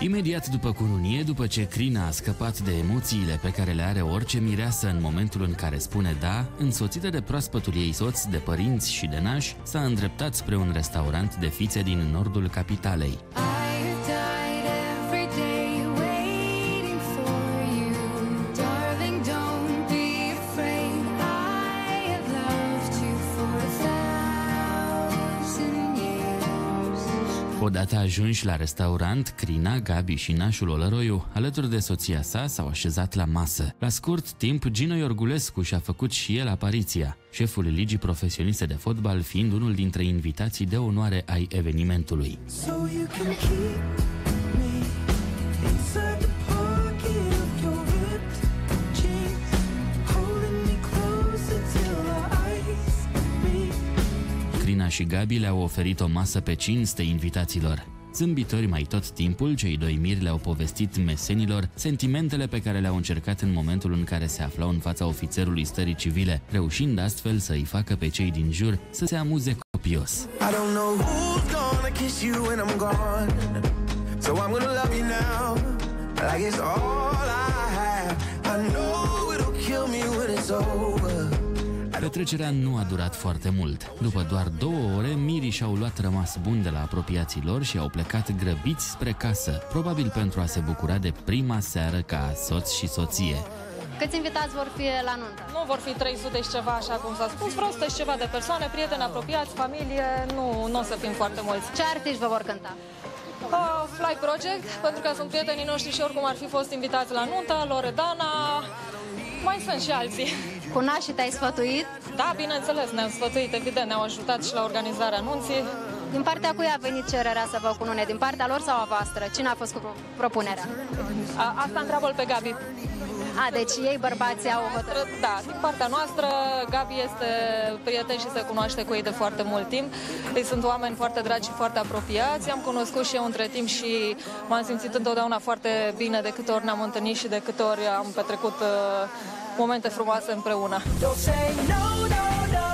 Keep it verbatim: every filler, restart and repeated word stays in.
Imediat după cununie, după ce Crina a scăpat de emoțiile pe care le are orice mireasă în momentul în care spune da, însoțită de proaspătul ei soț, de părinți și de nași, s-a îndreptat spre un restaurant de fițe din nordul capitalei. Odată ajunși la restaurant, Crina, Gabi și nașul Olăroiu, alături de soția sa, s-au așezat la masă. La scurt timp, Gino Iorgulescu și-a făcut și el apariția, șeful ligii profesioniste de fotbal fiind unul dintre invitații de onoare ai evenimentului. Crina și Gabi le-au oferit o masă pe cinste invitaților. Zâmbitori mai tot timpul, cei doi miri le-au povestit mesenilor sentimentele pe care le-au încercat în momentul în care se aflau în fața ofițerului stării civile, reușind astfel să îi facă pe cei din jur să se amuze copios. Petrecerea nu a durat foarte mult. După doar două ore, mirii și-au luat rămas bun de la apropiații lor și au plecat grăbiți spre casă, probabil pentru a se bucura de prima seară ca soț și soție. Câți invitați vor fi la nuntă? Nu vor fi trei sute și ceva, așa cum s-a spus, vreo o sută și ceva de persoane, prieteni apropiați, familie, nu, nu o să fim foarte mulți. Ce artiști vă vor cânta? Uh, Fly Project, pentru că sunt prietenii noștri și oricum ar fi fost invitați la nuntă, Loredana, mai sunt și alții. Cu nașii te-ai sfătuit? Da, bineînțeles, ne-am sfătuit, evident, ne-au ajutat și la organizarea anunții. Din partea cui a venit cererea să vă cunune? Din partea lor sau a voastră? Cine a fost cu propunerea? A, asta întreabă-l pe Gabi. A, deci ei, bărbații, au hotărât? Da, din partea noastră, Gabi este prieten și se cunoaște cu ei de foarte mult timp. Ei sunt oameni foarte dragi și foarte apropiați. I-am cunoscut și eu între timp și m-am simțit întotdeauna foarte bine de câte ori ne-am întâlnit și de câte ori am petrecut uh, momente frumoase împreună. Don't say no, no, no.